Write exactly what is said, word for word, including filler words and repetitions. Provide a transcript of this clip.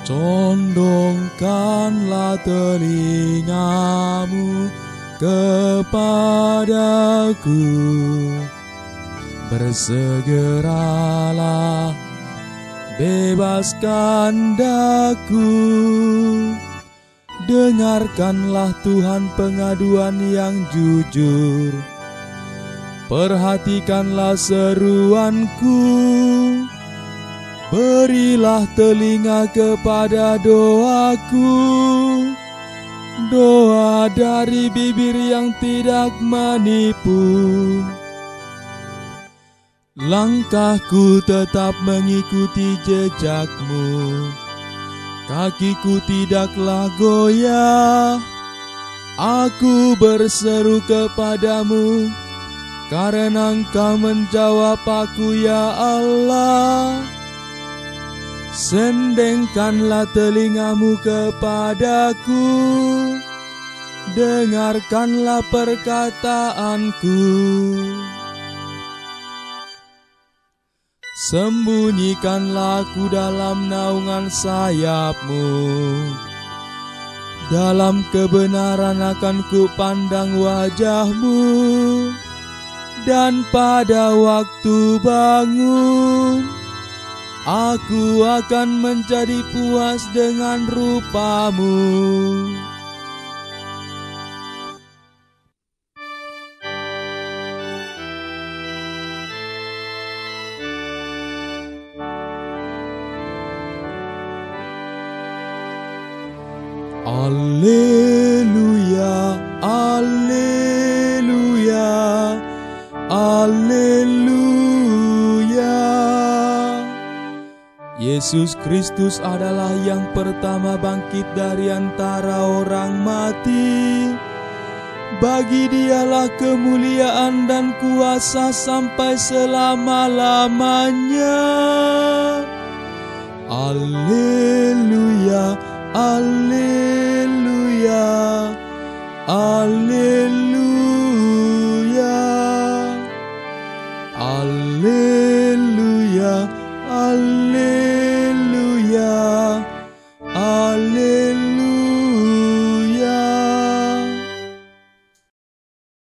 Condongkanlah telingamu kepadaku, bersegeralah bebaskan daku. Dengarkanlah Tuhan pengaduan yang jujur, perhatikanlah seruanku. Berilah telinga kepada doaku, doa dari bibir yang tidak menipu. Langkahku tetap mengikuti jejakmu, kakiku tidaklah goyah. Aku berseru kepadamu, karena Engkau menjawab aku, ya Allah. Sendengkanlah telingamu kepadaku, dengarkanlah perkataanku. Sembunyikanlah aku dalam naungan sayap-Mu, dalam kebenaran akan ku pandang wajah-Mu, dan pada waktu bangun aku akan menjadi puas dengan rupa-Mu. Alleluia, alleluia, alleluia. Yesus Kristus adalah yang pertama bangkit dari antara orang mati. Bagi Dialah kemuliaan dan kuasa sampai selama-lamanya. Alleluia, alleluia, alleluia.